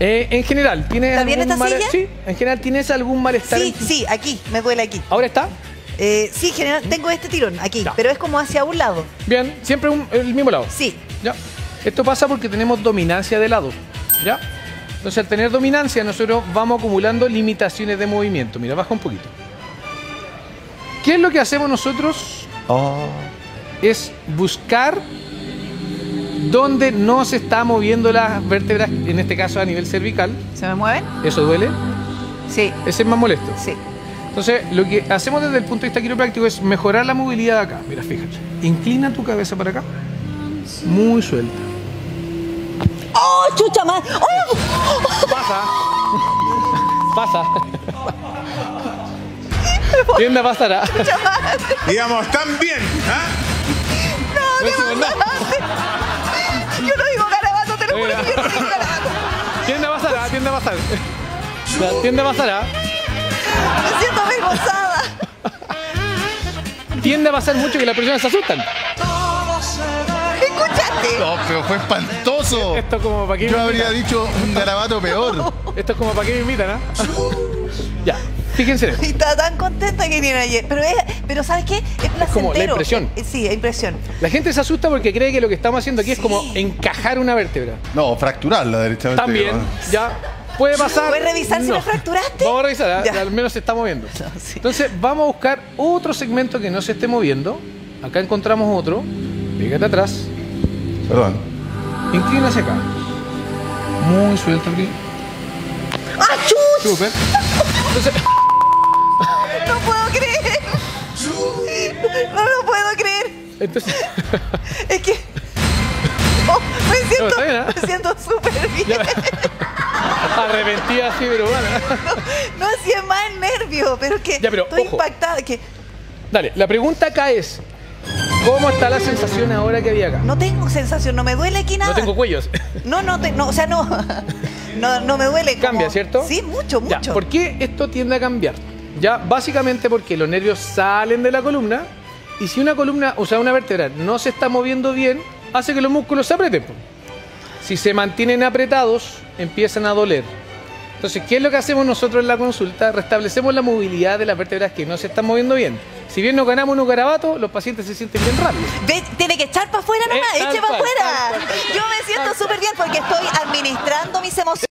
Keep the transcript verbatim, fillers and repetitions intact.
Eh, en general, ¿tienes ¿Está bien algún esta mal... silla? Sí, en general, ¿tienes algún malestar? Sí, en... sí, aquí, me duele aquí. ¿Ahora está? Eh, sí, general, tengo este tirón aquí, Ya. pero es como hacia un lado. Bien, siempre un- el mismo lado. Sí. Ya. Esto pasa porque tenemos dominancia de lado. ¿Ya? Entonces, al tener dominancia, nosotros vamos acumulando limitaciones de movimiento. Mira, baja un poquito. ¿Qué es lo que hacemos nosotros? Oh. Es buscar dónde no se está moviendo las vértebras, en este caso a nivel cervical. ¿Se me mueven? ¿Eso duele? Sí, Ese es más molesto. sí. Entonces, lo que hacemos desde el punto de vista quiropráctico es mejorar la movilidad de acá. Mira, fíjate. Inclina tu cabeza para acá. Muy suelta. ¡Oh, chucha más! ¡Oh! Pasa. Pasa. Tiende a pasar. ¿Ah? Digamos, tan bien, ¿ah? No decimos nada. Yo no digo garabato, te lo juro que yo no digo garabato. Tiende a pasar. ¿Ah? Tiende a pasar. Ya, tiende a pasar. ¿Ah? Me siento avergonzada. Tiende a pasar mucho que las personas se asustan. ¿Escuchaste? No, pero fue espantoso. Esto es como para qué Yo me habría invitan. dicho un garabato peor. Esto es como para qué me invitan, ¿ah? Ya, fíjense en esto. Y estaba tan contenta que viene ayer. Pero, es, pero ¿sabes qué? Es placentero. como la impresión. Eh, Sí, es impresión. La gente se asusta porque cree que lo que estamos haciendo aquí es Sí. como encajar una vértebra. No, fracturarla derechamente. También, ¿no? ya. Puede pasar. ¿Puedes revisar si No. la fracturaste? Vamos a revisar, ¿ah? Ya. Al menos se está moviendo. sí. Entonces, vamos a buscar otro segmento que no se esté moviendo. Acá encontramos otro. Fíjate atrás. Perdón. Inclina hacia acá. Muy suelto aquí. ¡Ah, chut! Súper. Entonces, No puedo creer. No lo puedo creer. entonces Es que. Oh, me No, siento, está bien, ¿eh? me siento súper bien. ya, arrepentida así, pero bueno. No, si es más el nervio, pero es que Ya, pero, estoy ojo. impactada. Que Dale, la pregunta acá es: ¿cómo está la sensación ahora que había acá? no tengo sensación, no me duele aquí nada. No tengo cuellos. No, no, te- no, o sea, no. No, no me duele. como- Cambia, ¿cierto? Sí, mucho, Ya, mucho. ¿por qué esto tiende a cambiar? Ya, básicamente porque los nervios salen de la columna y si una columna, o sea, una vértebra no se está moviendo bien, hace que los músculos se aprieten. po. Si se mantienen apretados, empiezan a doler. Entonces, ¿qué es lo que hacemos nosotros en la consulta? Restablecemos la movilidad de las vértebras que no se están moviendo bien. Si bien nos ganamos unos garabatos, los pacientes se sienten bien rápido. Ve, tiene que echar para afuera nomás, Eh, tal eche para cual, afuera. tal cual, tal cual. Yo me siento súper bien porque estoy administrando mis emociones.